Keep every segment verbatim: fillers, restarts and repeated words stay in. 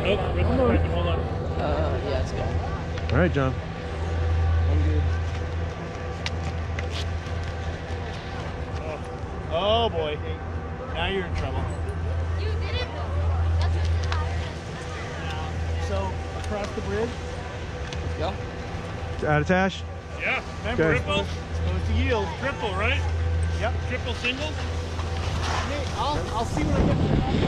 Nope, Rick's cranking, hold on. Uh, yeah, it's good. All right, John. I'm good. Oh. Oh boy. Now you're in trouble. You did it though. That's what the So, across the bridge? Yeah. Attitash? Yeah. Remember, Okay. triple? Supposed to yield. Triple, right? Yep. Triple singles? Hey, I'll, I'll see when I get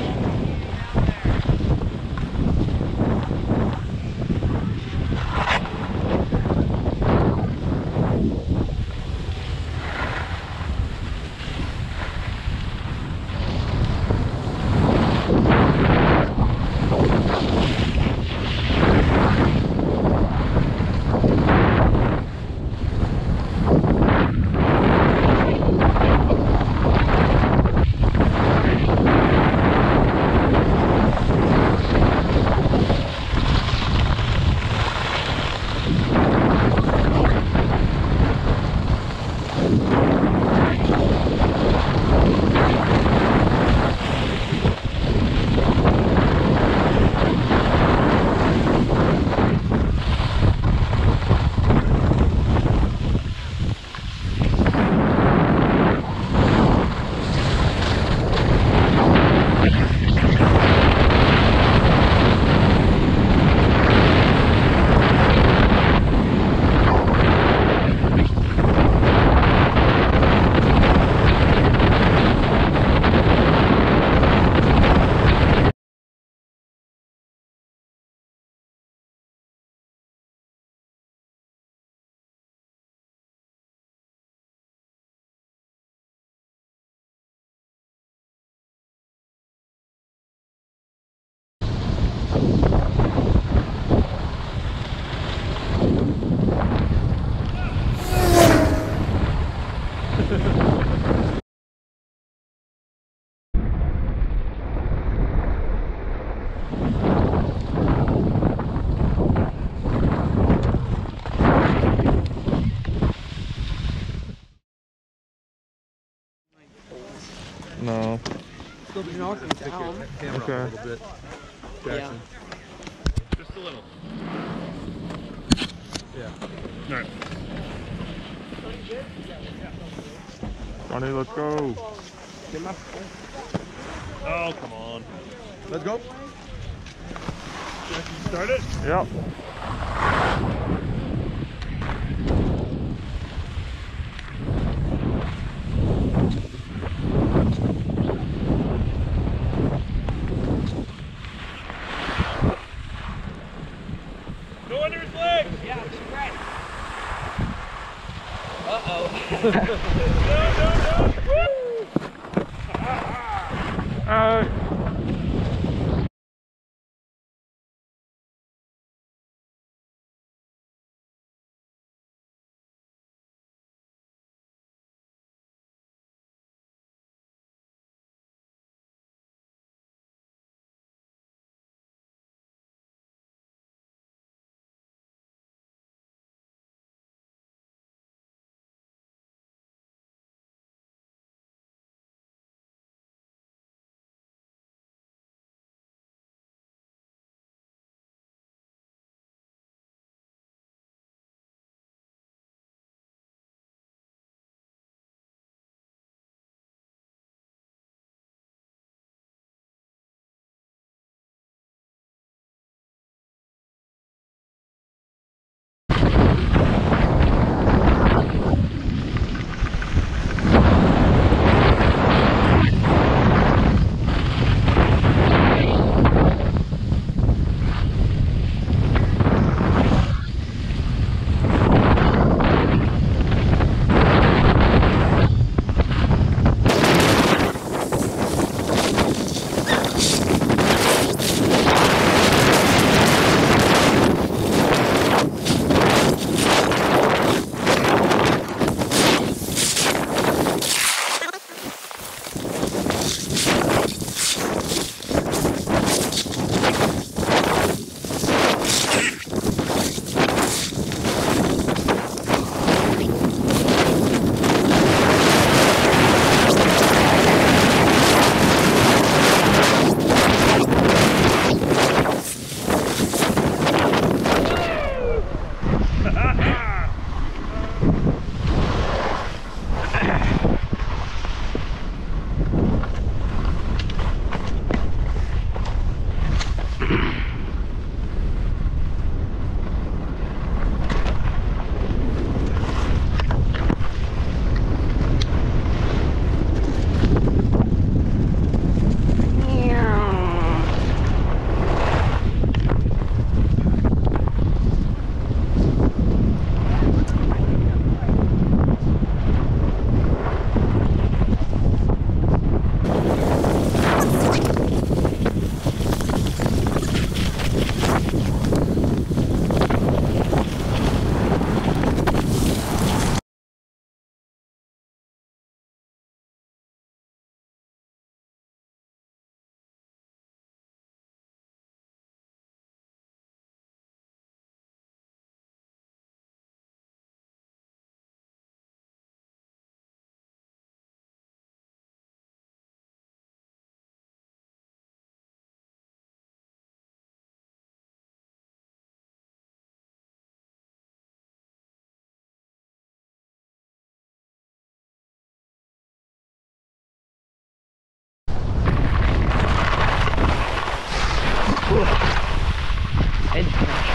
No. Still be knocking down. Okay. Yeah. Just a little. Yeah. All right. Johnny, let's go. Oh, come on. Let's go. Jeff, you start it? Yep. Go under his legs! Yeah, it's right. Uh-oh. No, no, no! Woo! Uh, Head smash.